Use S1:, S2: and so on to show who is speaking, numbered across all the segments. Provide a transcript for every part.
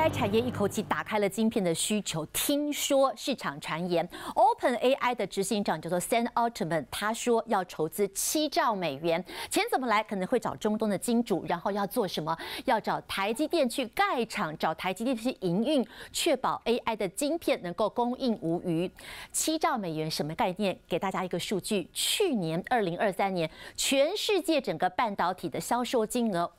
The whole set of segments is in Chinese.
S1: AI 产业一口气打开了晶片的需求。听说市场传言 ，OpenAI 的执行长叫做 Sam Altman， 他说要筹资7兆美元，钱怎么来？可能会找中东的金主，然后要做什么？要找台积电去盖厂，找台积电去营运，确保 AI 的晶片能够供应无虞。7兆美元什么概念？给大家一个数据：去年2023年，全世界整个半导体的销售金额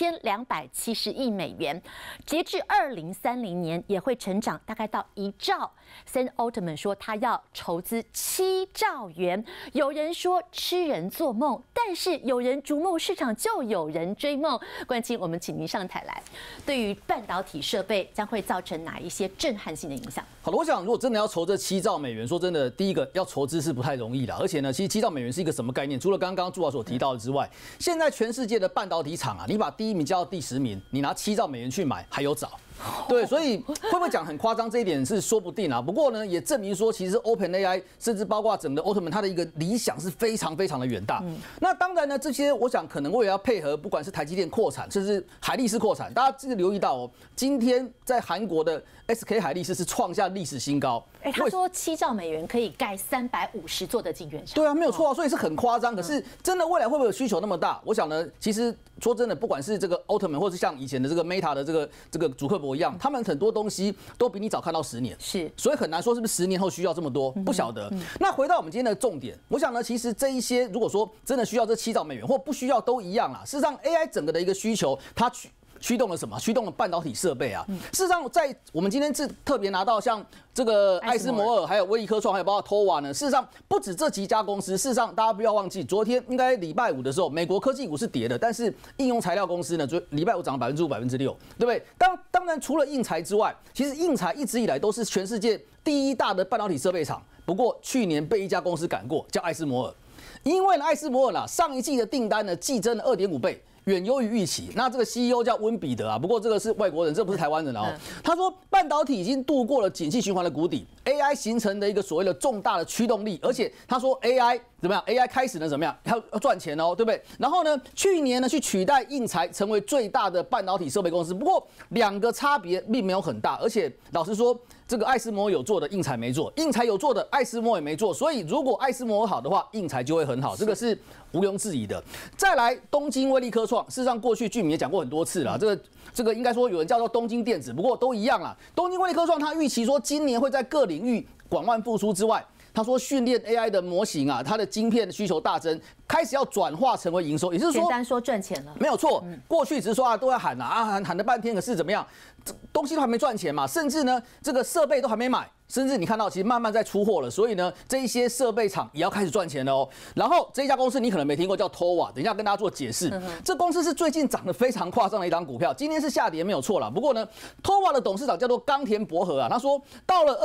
S1: 5270亿美元。截至2030年也会成长大概到1兆。Sam Altman 说他要筹资7兆元。有人说痴人做梦，但是有人逐梦市场就有人追梦。冠清，我们请您上台来。对于半导体设备将会造成哪一些震撼性的影响？
S2: 好了，我想如果真的要筹这7兆美元，说真的，第一个要筹资是不太容易的，而且呢，其实7兆美元是一个什么概念？除了刚刚朱老所提到的之外，现在全世界的半导体厂啊，你把第1名叫到第10名，你拿7兆美元去买还有找。对，所以会不会讲很夸张？这一点是说不定啊。不过呢，也证明说，其实 OpenAI 甚至包括整个 Altman 它的一个理想是非常非常的远大。那当然呢，这些我想可能为了要配合，不管是台积电扩产，甚至海力士扩产，大家这个留意到哦，今天在韩国的 SK 海力士是创下历史新高。
S1: 他说7兆美元可以盖350座的晶圆厂。
S2: 对啊，没有错啊，所以是很夸张。可是真的未来会不会有需求那么大？我想呢，其实说真的，不管是这个 Altman 或是像以前的这个 Meta 的这个祖克伯一样，他们很多东西都比你早看到10年，
S1: 是，
S2: 所以很难说是不是10年后需要这么多，不晓得。那回到我们今天的重点，我想呢，其实这一些如果说真的需要这7兆美元或不需要都一样啦。事实上 ，AI 整个的一个需求，它驱动了什么？驱动了半导体设备啊。事实上，在我们今天是特别拿到像这个艾斯摩尔，还有威力科创，还有包括 TOWA 呢。事实上，不止这几家公司。事实上，大家不要忘记，昨天应该礼拜五的时候，美国科技股是跌的，但是应用材料公司呢，就礼拜五涨了5%、6%，对不对？当然，除了应材之外，其实应材一直以来都是全世界第1大的半导体设备厂。不过去年被一家公司赶过，叫艾斯摩尔。因为艾斯摩尔啦，上一季的订单呢，季增了2.5倍。远优于预期。那这个 CEO 叫温彼得啊，不过这个是外国人，这不是台湾人哦。他说，半导体已经度过了景气循环的谷底 ，AI 形成的一个所谓的重大的驱动力，而且他说 AI 怎么样 ？AI 开始呢怎么样？要赚钱哦，对不对？然后呢，去年呢去取代应材成为最大的半导体设备公司，不过2个差别并没有很大，而且老实说，这个艾斯摩尔有做的，应材没做；应材有做的，艾斯摩尔也没做。所以如果艾斯摩尔好的话，应材就会很好，这个是毋庸置疑的。再来，东京威力科创。事实上，过去居民也讲过很多次了，这个应该说有人叫做东京电子，不过都一样啦。东京威力科创，它预期说今年会在各领域广泛复苏之外，他说训练 AI 的模型啊，它的晶片的需求大增，开始要转化成为营收，也就是说，
S1: 简单说赚钱了，
S2: 没有错。过去只是说都要喊喊了半天，可是怎么样，东西都还没赚钱嘛，甚至呢这个设备都还没买。甚至你看到，其实慢慢在出货了，所以呢，这一些设备厂也要开始赚钱了哦。然后这一家公司你可能没听过，叫 TOWA， 等一下跟大家做解释。这公司是最近涨得非常夸张的一档股票，今天是下跌没有错啦。不过呢 ，TOWA 的董事长叫做冈田博和啊，他说到了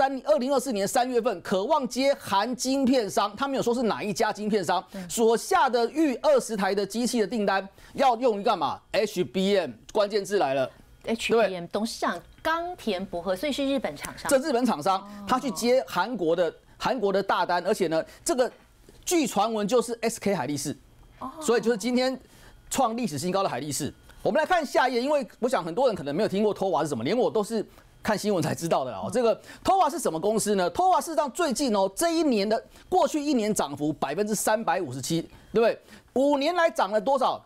S2: 2024年3月份，渴望接韩晶片商，他没有说是哪一家晶片商所下的逾20台的机器的订单，要用于干嘛 ？HBM， 关键字来了。
S1: HBM 董事长冈田博和，所以是日本厂商。
S2: 这日本厂商他去接韩国的大单，而且呢，这个据传闻就是 SK 海力士，所以就是今天创历史新高的海力士。我们来看下一页，因为我想很多人可能没有听过 TOWA 是什么，连我都是看新闻才知道的哦。这个 TOWA 是什么公司呢 ？TOWA 事实上最近哦，过去1年涨幅357%，对不对？5年来涨了多少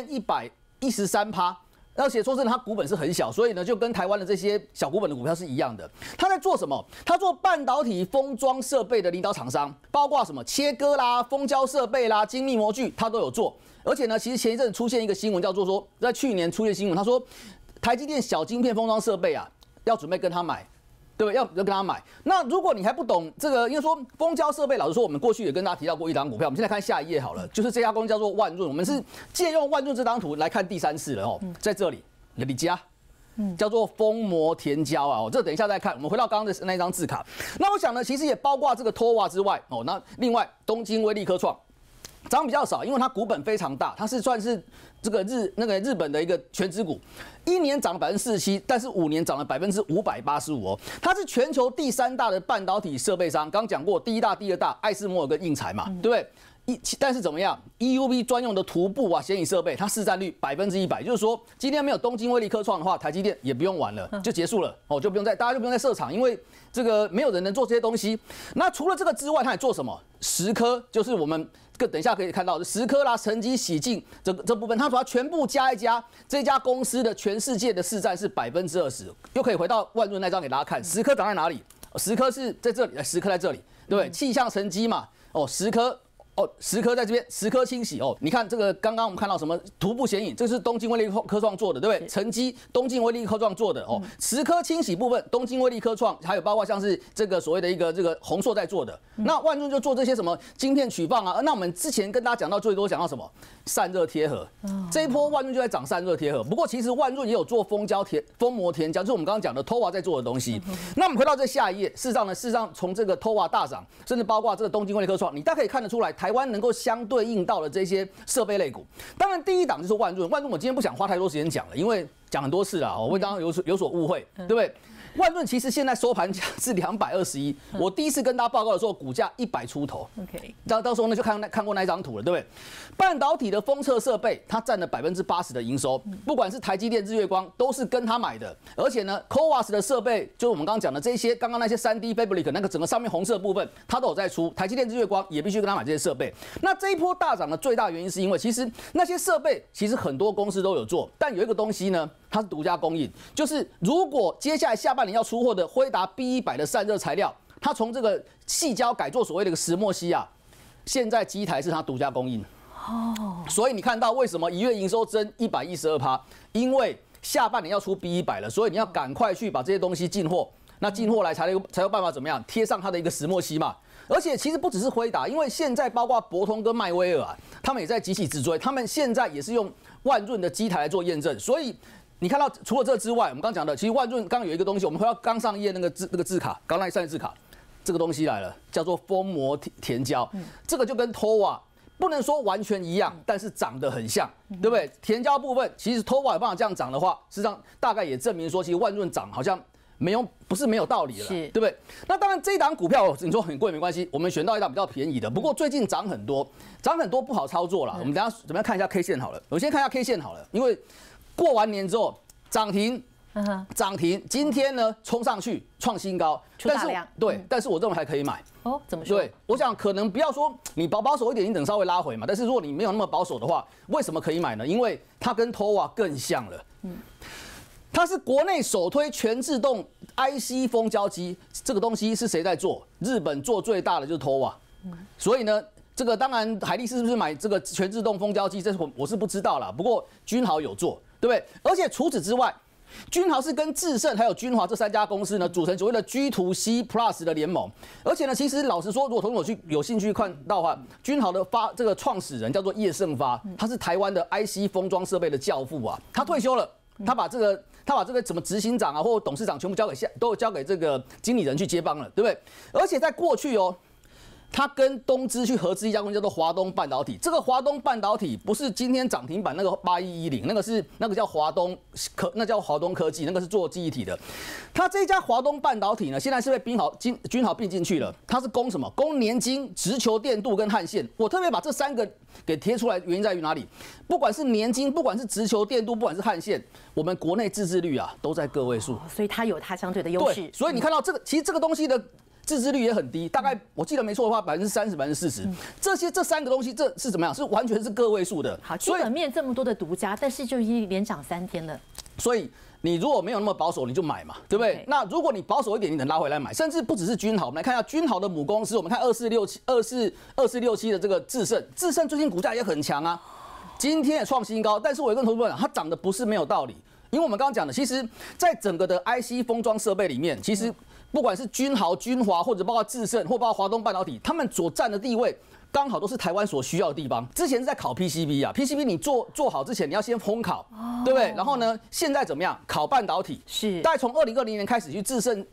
S2: ？1113%。而且说真的，它股本是很小，所以呢，就跟台湾的这些小股本的股票是一样的。它在做什么？它做半导体封装设备的领导厂商，包括什么切割啦、封胶设备啦、精密模具，它都有做。而且呢，其实前一阵出现一个新闻，叫做说，在去年出现新闻，他说台积电小晶片封装设备啊，要准备跟他买。对不对？要跟他买。那如果你还不懂这个，因为说封胶设备，老实说，我们过去也跟大家提到过一档股票。我们现在看下一页好了，就是这家公司叫做万润。我们是借用万润这张图来看第3次了哦，在这里，李家。叫做封膜填胶啊，这等一下再看。我们回到刚刚的那张字卡。那我想呢，其实也包括这个 TOWA 之外哦。那另外东京威力科创涨比较少，因为它股本非常大，它是算是这个日本的一个全指股，1年涨了47%，但是5年涨了585%哦。它是全球第3大的半导体设备商，刚讲过第1大、第2大，艾斯摩尔跟应材嘛，对不对？ 但是怎么样 ？EUV 专用的图布啊、显影设备，它市占率100%，就是说今天没有东京威力科创的话，台积电也不用玩了，就结束了哦，大家就不用再设厂，因为这个没有人能做这些东西。那除了这个之外，它也做什么？10颗，就是我们等一下可以看到的10颗啦，沉积洗净这部分，它把它全部加一加，这家公司的全世界的市占是20%，又可以回到万润那张给大家看，10颗长在哪里？10颗是在这里，10颗在这里，对不对？气象沉积嘛，哦，10颗。10颗在这边，10颗清洗哦。你看这个，刚刚我们看到什么图布显影，这是东京威力科创做的，对不对？沉积东京威力科创做的哦。10颗清洗部分，东京威力科创，还有包括像是这个所谓的一个这个宏硕在做的。那万润就做这些什么晶片取放啊。那我们之前跟大家讲到最多讲到什么散热贴合，这一波万润就在涨散热贴合。不过其实万润也有做封膜填胶，就是我们刚刚讲的 TOWA 在做的东西。那我们回到这下一页，事实上从这个 TOWA 大涨，甚至包括这个东京威力科创，你大家可以看得出来，台湾能够相对应到的这些设备类股。当然第一档就是万润，我今天不想花太多时间讲了，因为讲很多次了，我会刚刚有所误会，对不对？万润其实现在收盘价是221，我第一次跟大家报告的时候，股价100出头。OK， 到时候呢就看过那一张图了，对不对？半导体的封测设备，它占了80%的营收，不管是台积电、日月光，都是跟它买的。而且呢 ，CoWoS 的设备，就是我们刚刚讲的这些，刚刚那些3D Fabric 那个整个上面红色部分，它都有在出。台积电、日月光也必须跟它买这些设备。那这一波大涨的最大原因是因为，其实那些设备其实很多公司都有做，但有一个东西呢，它是独家供应，就是如果接下来下半年要出货的辉达 B100的散热材料，它从这个矽胶改做所谓的一个石墨烯啊，现在机台是它独家供应。所以你看到为什么1月营收增112%，因为下半年要出 B100了，所以你要赶快去把这些东西进货，那进货来才有办法怎么样贴上它的一个石墨烯嘛。而且其实不只是辉达，因为现在包括博通跟迈威尔啊，他们也在急起直追，他们现在也是用万润的机台来做验证，所以。你看到除了这之外，我们刚讲的，其实万润刚有一个东西，我们回到刚上页那个字卡，刚那上页字卡，这个东西来了，叫做封膜填胶，这个就跟 TOWA 不能说完全一样，但是长得很像，对不对？填胶部分，其实 TOWA 有办法这样涨的话，事实上大概也证明说，其实万润涨好像不是没有道理了，对不对？那当然这一档股票你说很贵没关系，我们选到一档比较便宜的，不过最近涨很多不好操作啦。我们等一下怎么样看一下 K 线好了，我先看一下 K 线好了，因为。过完年之后涨停，今天呢冲上去创新高，但是我认为还可以买。
S1: 哦，怎么说？
S2: 对，我想可能不要说你保守一点，你等稍微拉回嘛。但是如果你没有那么保守的话，为什么可以买呢？因为它跟 TOWA 更像了。它是国内首推全自动 IC 封胶机，这个东西是谁在做？日本做最大的就是 TOWA。所以呢。这个当然，海力士是不是买这个全自动封胶机？这我是不知道啦。不过君豪有做，对不对？而且除此之外，君豪是跟智胜还有君华这3家公司呢组成所谓的 G2C Plus 的联盟。而且呢，其实老实说，如果同学有兴趣看到的话，君豪的这个创始人叫做叶胜发，他是台湾的 IC 封装设备的教父啊。他退休了，他把这个什么执行长啊或董事长全部都交给这个经理人去接帮了，对不对？而且在过去哦。他跟东芝去合资一家公司叫做华东半导体，这个华东半导体不是今天涨停板那个8110，那个叫华东科技，那个是做记忆体的。他这一家华东半导体呢，现在是被君豪并进去了。它是供什么？供年晶、直球电镀跟焊线。我特别把这3个给贴出来，原因在于哪里？不管是年晶，不管是直球电镀，不管是焊线，我们国内自制率啊都在个位数，
S1: 所以它有它相对的优势。
S2: 所以你看到这个，其实这个东西的。自制率也很低，大概我记得没错的话，30%、40%。这3个东西，这是怎么样？是完全是个位数的。
S1: 好，基本面这么多的独家，但是就已经连涨3天了。
S2: 所以你如果没有那么保守，你就买嘛，对不对？那如果你保守一点，你等拉回来买，甚至不只是君豪，我们来看一下君豪的母公司，我们看2467的这个智胜最近股价也很强啊，今天也创新高。但是我有跟同学们讲，它涨的不是没有道理，因为我们刚刚讲的，其实在整个的 IC 封装设备里面，其实。不管是君豪、君华，或者包括智胜，或包括华东半导体，他们所占的地位，刚好都是台湾所需要的地方。之前是在考 PCB 啊 ，PCB 你做好之前，你要先烘烤，对不对？然后呢，现在怎么样？考半导体是，大概从2020年开始去智胜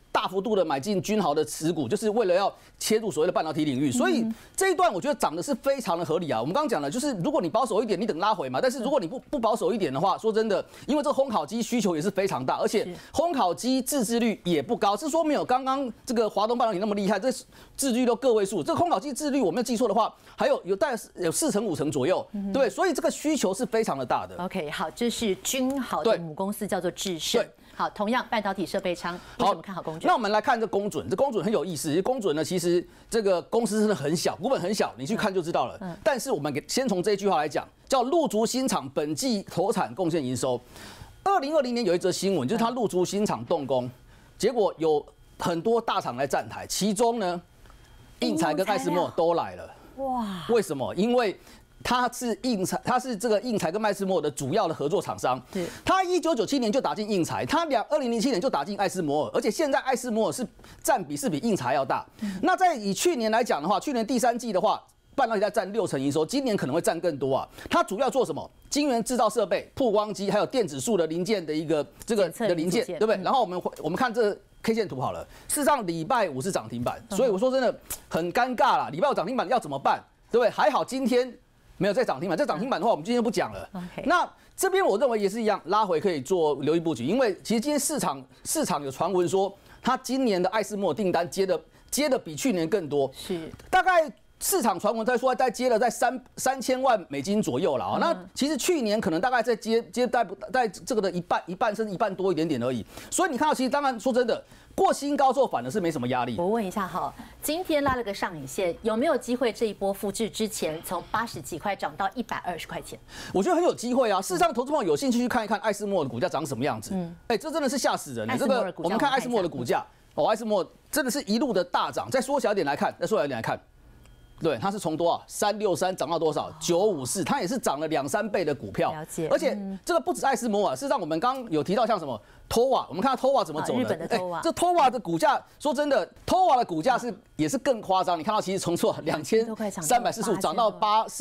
S2: 大幅度的买进君豪的持股，就是为了要切入所谓的半导体领域。所以这一段我觉得涨的是非常的合理啊。我们刚刚讲了，就是如果你保守一点，你等拉回嘛。但是如果你不保守一点的话，说真的，因为这个烘烤机需求也是非常大，而且烘烤机自制率也不高，是说没有刚刚这个华东半导体那么厉害，这自制率都个位数。这个烘烤机自制率我没有记错的话，还有大概有4成5成左右，对，所以这个需求是非常的大的。
S1: OK， 好，这是君豪的母公司叫做智胜。好，同样半导体设备商，为什么看好公准？
S2: 那我们来看这公准，这公准很有意思。公准呢，其实这个公司真的很小，股本很小，你去看就知道了。但是我们先从这一句话来讲，叫陆竹新厂本季投产贡献营收。2020年有一则新闻，就是它陆竹新厂动工，结果有很多大厂来站台，其中呢，应材跟艾斯莫都来了。哇！为什么？因为它是这个应材跟艾斯摩尔的主要的合作厂商。它1997年就打进应材，它2007年就打进艾斯摩尔，而且现在艾斯摩尔是占比是比应材要大。那在以去年来讲的话，去年第3季的话，半导体在占6成营收，今年可能会占更多啊。它主要做什么？晶圆制造设备、曝光机，还有电子束的零件的一个这个的零件，对不对？然后我们看这个 K 线图好了，事实上礼拜5是涨停板，所以我说真的很尴尬啦。礼拜5涨停板要怎么办？对不对？还好今天没有再涨停板，这涨停板的话，我们今天不讲了。那这边我认为也是一样，拉回可以做留意布局，因为其实今天市场有传闻说，它今年的艾斯摩尔订单接的比去年更多，是大概市场传闻在说在接了在3000万美金左右了啊。那其实去年可能大概在接在这个的一半甚至一半多一点点而已。所以你看到，其实当然说真的，过新高之后反而是没什么压力。
S1: 我问一下哈，今天拉了个上影线，有没有机会这一波复制之前从80几块涨到120块钱？
S2: 我觉得很有机会啊。事实上，投资朋友有兴趣去看一看艾斯摩尔的股价长什么样子。这真的是吓死人。这个我们看艾斯摩尔的股价，艾斯摩尔真的是一路的大涨。再缩小一点来看，对，它是从多少363涨到多少954，它也是涨了2、3倍的股票。
S1: 了解。
S2: 而且这个不止艾斯摩尔，事实上我们刚刚有提到像什么 TOWA， 我们看到 TOWA 怎么走的。
S1: 日本的 TOWA，
S2: 这 TOWA 的股价，说真的 ，TOWA 的股价也是更夸张。你看到其实从2345涨到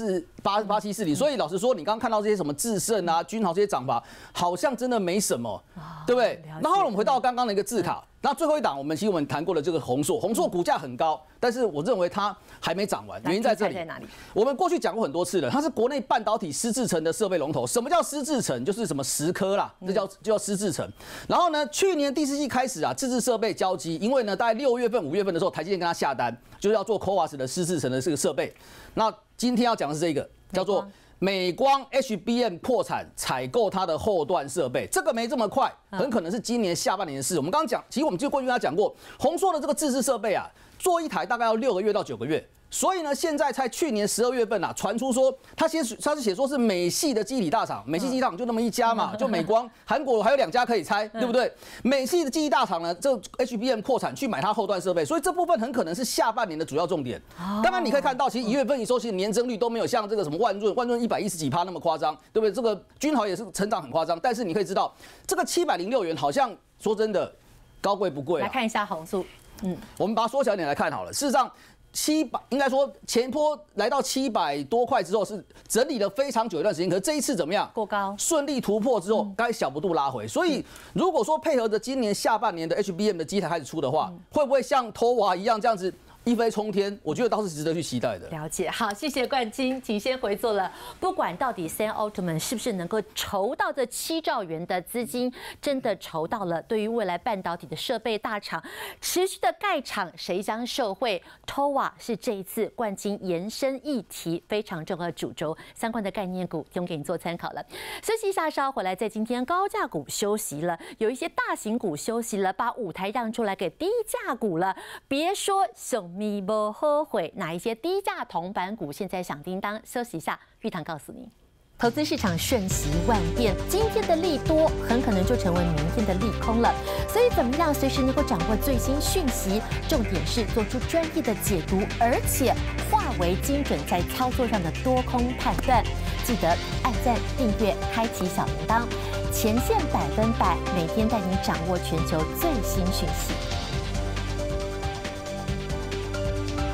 S2: 8740，所以老实说，你刚刚看到这些什么智胜啊、君豪这些涨法，好像真的没什么，对不对？然后我们回到刚刚的一个字卡。那最后一档，其实我们谈过了这个宏硕股价很高，但是我认为它还没涨完，原因在这里。我们过去讲过很多次了，它是国内半导体湿制程的设备龙头。什么叫湿制程？就是什么10颗啦，这就叫湿制程。然后呢，去年第4季开始啊，自制设备交机，因为呢，大概6月份、5月份的时候，台积电跟他下单，就是要做 CoWoS 的湿制程的这个设备。那今天要讲的是这个，叫做美光 HBM 破产采购它的后段设备，这个没这么快，很可能是今年下半年的事。我们刚刚讲，其实我们就过去跟他讲过，宏硕的这个自制设备啊，做一台大概要6个月到9个月。所以呢，现在才去年12月份啊，传出说他是写说是美系的记忆体大厂，美系记忆大厂就那么一家嘛，就美光，韩国还有2家可以猜，对不对？美系的记忆大厂呢，这 HBM 扩产去买它后段设备，所以这部分很可能是下半年的主要重点。当然你可以看到，其实1月份营收其实年增率都没有像这个什么万润110几%那么夸张，对不对？这个君豪也是成长很夸张，但是你可以知道，这个706元好像说真的高贵不贵。
S1: 来看一下宏塑，
S2: 我们把它缩小一点来看好了，事实上。应该说前波来到700多块之后是整理了非常久一段时间，可是这一次怎么样？
S1: 过高，
S2: 顺利突破之后，该小幅度拉回。所以如果说配合着今年下半年的 HBM 的机台开始出的话，会不会像 TOWA 一样这样子？一飞冲天，我觉得倒是值得去期待的。
S1: 了解，好，谢谢冠金，请先回座了。不管到底Sam Altman是不是能够筹到这7兆元的资金，真的筹到了，对于未来半导体的设备大厂持续的盖厂，谁将受惠 ？TOWA 是这一次冠金延伸议题非常重要的主轴，相关的概念股提供给你做参考了。休息一下，稍回来，在今天高价股休息了，有一些大型股休息了，把舞台让出来给低价股了。别说熊。你不后悔哪一些低价铜板股现在响叮当？休息一下，玉堂告诉你。投资市场瞬息万变，今天的利多很可能就成为明天的利空了。所以怎么样随时能够掌握最新讯息？重点是做出专业的解读，而且化为精准在操作上的多空判断。记得按赞、订阅、开启小铃铛，前线100%，每天带你掌握全球最新讯息。